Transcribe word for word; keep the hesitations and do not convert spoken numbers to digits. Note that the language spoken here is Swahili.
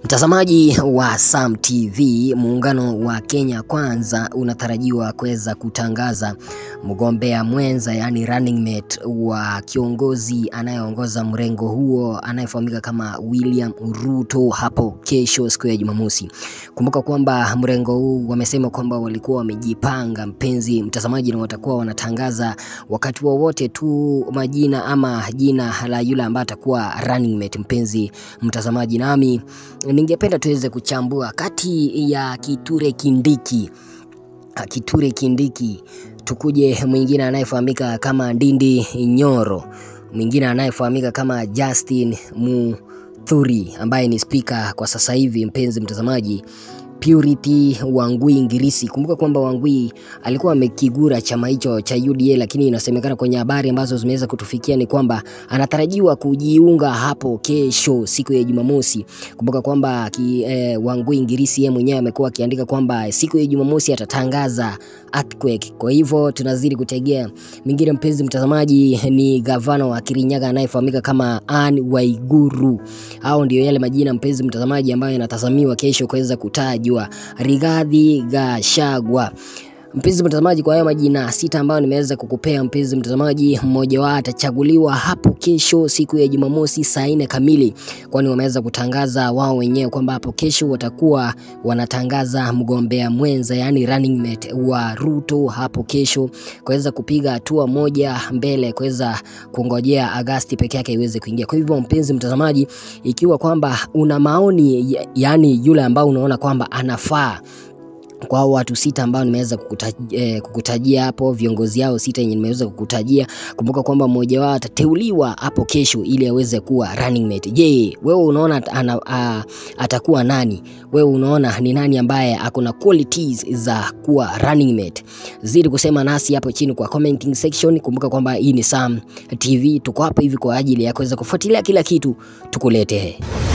Mtazamaji wa Sam T V, muungano wa Kenya Kwanza unatarajiwa kuweza kutangaza mgombea mwenza, yani running mate wa kiongozi anayeongoza mrengo huo anayefahamika kama William Ruto hapo kesho siku ya Jumamosi. Kumbuka kwamba mrengo huu wamesema kwamba walikuwa wamejipanga, mpenzi mtazamaji, na watakuwa wanatangaza wakati wowote tu majina ama jina la yule ambaye atakuwa running mate, mpenzi mtazamaji. Nami ningependa tuweze kuchambua kati ya Kithure Kindiki Kithure Kindiki tukuje mwingine anayefahamika kama Ndindi Nyoro, mwingine anayefahamika kama Justin Muturi ambaye ni speaker kwa sasa hivi, mpenzi mtazamaji, Purity Wangui Ngirisi. Kumbuka kwamba Wangui alikuwa amekigura chama hicho cha U D A, lakini inasemekana kwenye habari ambazo zimeweza kutufikia ni kwamba anatarajiwa kujiunga hapo kesho siku ya Jumamosi. Kumbuka kwamba eh, Wangui Ngirisi yeye mwenyewe amekuwa akiandika kwamba siku ya Jumamosi atatangaza earthquake. Kwa hivyo tunazidi kutegea mingine, mpenzi mtazamaji. Ni gavana wa Kirinyaga anayefahamika kama Anne Waiguru. Hao ndio yale majina, mpenzi mtazamaji, ambayo yanatazamiwa kesho kuweza kutaja Rigathi Gachagua. Mpenzi mtazamaji, kwa hayo majina sita ambayo nimeweza kukupea, mpenzi mtazamaji, mmoja wao atachaguliwa hapo kesho siku ya Jumamosi saa nne kamili, kwani wameweza kutangaza wao wenyewe kwamba hapo kesho watakuwa wanatangaza mgombea mwenza, yani running mate wa Ruto hapo kesho, kuweza kupiga hatua moja mbele, kuweza kungojea Agosti peke yake iweze kuingia. Kwa hivyo mpenzi mtazamaji, ikiwa kwamba una maoni, yani yule ambao unaona kwamba anafaa kwa watu sita ambao nimeweza kukutajia, eh, kukutajia hapo, viongozi hao sita yenye nimeweza kukutajia, kumbuka kwamba mmoja wao atateuliwa hapo kesho ili aweze kuwa running mate. Je, wewe unaona ana, a, atakuwa nani? Wewe unaona ni nani ambaye akona qualities za kuwa running mate? Zidi kusema nasi hapo chini kwa commenting section. Kumbuka kwamba hii ni Sam T V, tuko hapa hivi kwa ajili ya kuweza kufuatilia kila kitu tukuletee.